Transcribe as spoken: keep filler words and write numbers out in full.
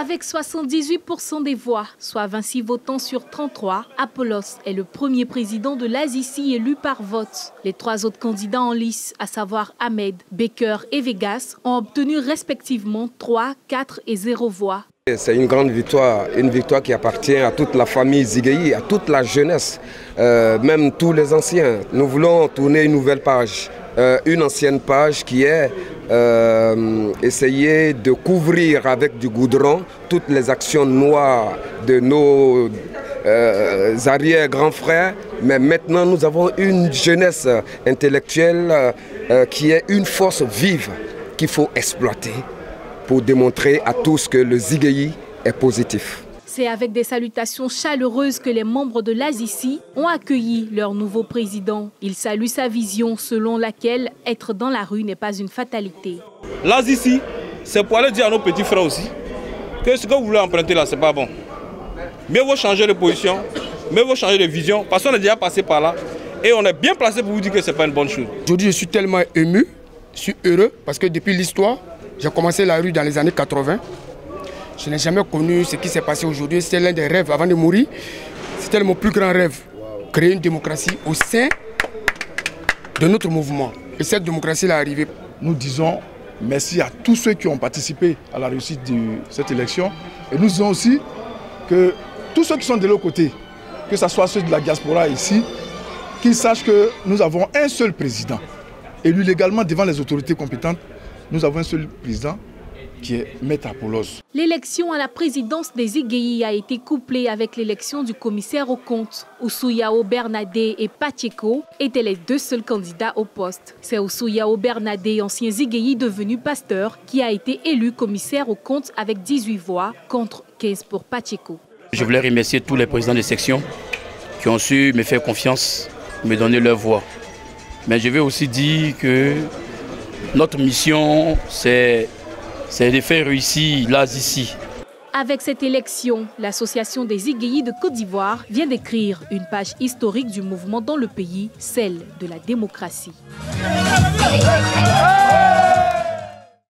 Avec soixante-dix-huit pour cent des voix, soit vingt-six votants sur trente-trois, Apollos est le premier président de l'Azizi élu par vote. Les trois autres candidats en lice, à savoir Ahmed, Baker et Vegas, ont obtenu respectivement trois, quatre et zéro voix. C'est une grande victoire, une victoire qui appartient à toute la famille Zigueyi, à toute la jeunesse, euh, même tous les anciens. Nous voulons tourner une nouvelle page, euh, une ancienne page qui est euh, essayer de couvrir avec du goudron toutes les actions noires de nos euh, arrière-grands frères. Mais maintenant, nous avons une jeunesse intellectuelle euh, qui est une force vive qu'il faut exploiter pour démontrer à tous que le Zigueyi est positif. C'est avec des salutations chaleureuses que les membres de l'Azizi ont accueilli leur nouveau président. Ils saluent sa vision selon laquelle être dans la rue n'est pas une fatalité. L'Azizi, c'est pour aller dire à nos petits frères aussi que ce que vous voulez emprunter là, c'est pas bon. Mieux vaut changer de position, mieux vaut changer de vision, parce qu'on est déjà passé par là et on est bien placé pour vous dire que ce n'est pas une bonne chose. Aujourd'hui, je suis tellement ému, je suis heureux parce que depuis l'histoire, j'ai commencé la rue dans les années quatre-vingt. Je n'ai jamais connu ce qui s'est passé aujourd'hui. C'était l'un des rêves avant de mourir. C'était mon plus grand rêve. Créer une démocratie au sein de notre mouvement. Et cette démocratie est arrivée. Nous disons merci à tous ceux qui ont participé à la réussite de cette élection. Et nous disons aussi que tous ceux qui sont de l'autre côté, que ce soit ceux de la diaspora ici, qu'ils sachent que nous avons un seul président, élu légalement devant les autorités compétentes. Nous avons un seul président qui est Maître Apollos. L'élection à la présidence des Zigueyi a été couplée avec l'élection du commissaire aux comptes. Oussou-Yao Bernadé et Pacheco étaient les deux seuls candidats au poste. C'est Oussou-Yao Bernadé, ancien Zigueyi devenu pasteur, qui a été élu commissaire aux comptes avec dix-huit voix contre quinze pour Pacheco. Je voulais remercier tous les présidents de section qui ont su me faire confiance, me donner leur voix. Mais je vais aussi dire que notre mission, c'est de faire réussir l'Azizi. Avec cette élection, l'association des Zigueyi de Côte d'Ivoire vient d'écrire une page historique du mouvement dans le pays, celle de la démocratie.